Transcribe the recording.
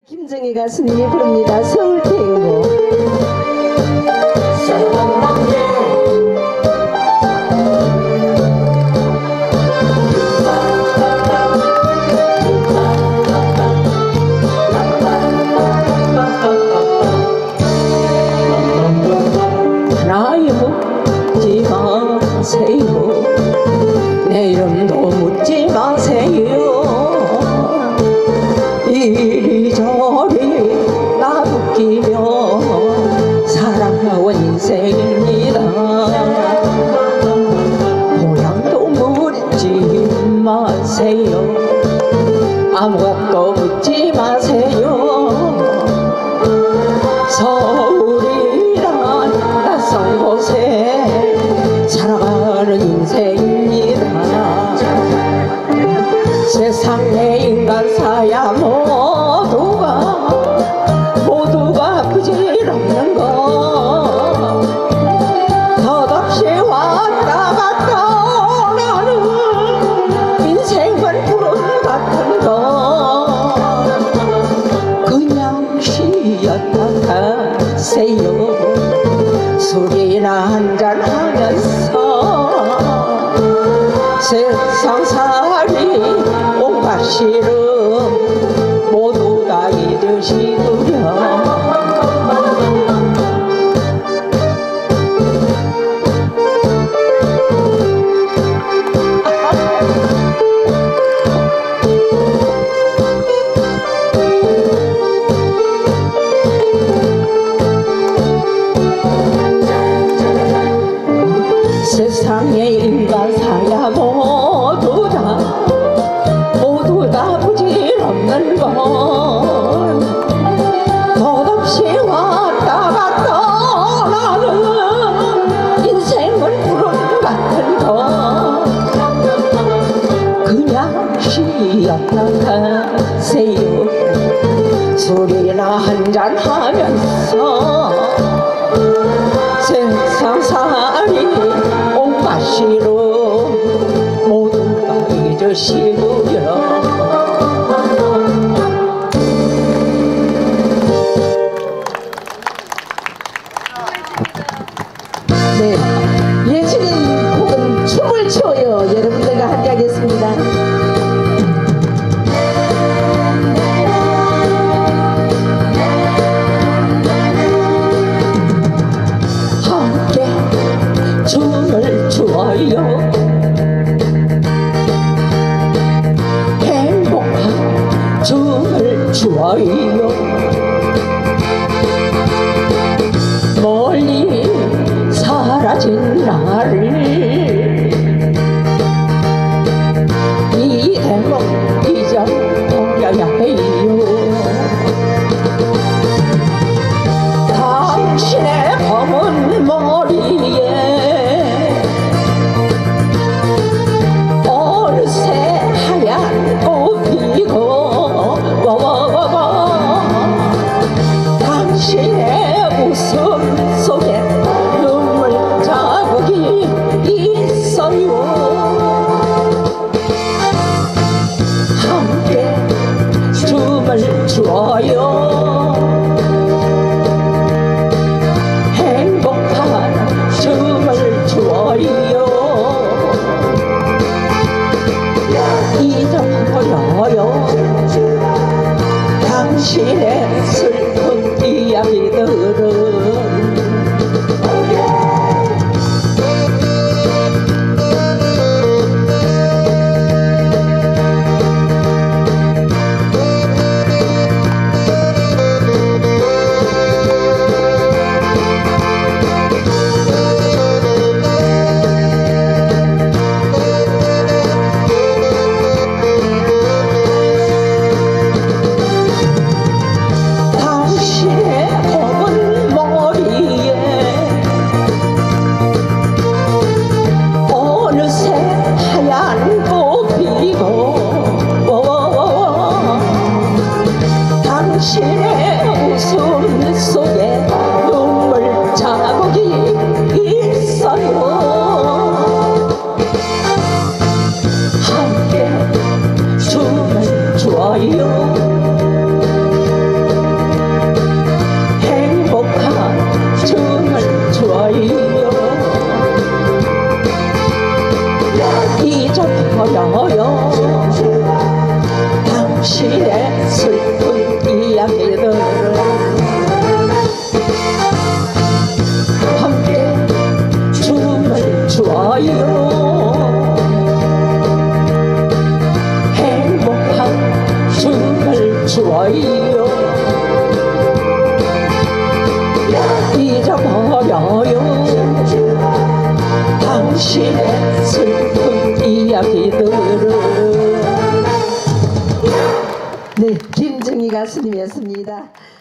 김정희 가수님이 부릅니다. 서울탱고. 나이 묻지 마세요. 내 이름도 묻지 마세요. 이리저리 나부끼며 살아온 인생입니다. 고향도 묻지 마세요. 아무것도 묻지 마세요. 서울이란 낯선 곳에 살아가는 인생입니다. 세상에 인간 사야 모두가 부질없는 거. 덧없이 왔다 갔다 나는 인생은 구름 같은 거. 그냥 쉬었다 가세요. 술이나 한잔 하면서 세상살이 온갖 시름 모두 다 잊으시구려. 세상에 인간 사야 모두 다 부질없는 건 덧없이 왔다 갔다 나는 인생은 구름 같은 거. 그냥 쉬었다 가세요. 술이나 한잔 하면서 세상살이 온갖 시름 모두 다 잊으시구려. 네, 예술인 곡은 춤을 춰요. 여러분들과 함께 하겠습니다. 함께 춤을 춰요. 행복한 춤을 춰요. 멀리 사라진 나를 이대로 잊어버려야 해요. 당신의 검은 머리에 어느새 하얀 꽃 피고 당신의 웃음 속에 눈물 자국이 있어요. 함께 춤을 춰요. 행복한 춤을 춰요. 잊어버려요 당신의 슬픈 이야기들은. 당신의 슬픈 이야기들을 함께 춤을 춰요. 행복한 춤을 춰요. 잊어버려요 당신의 슬픈 이야기들을. 네, 김정희 가수님이었습니다.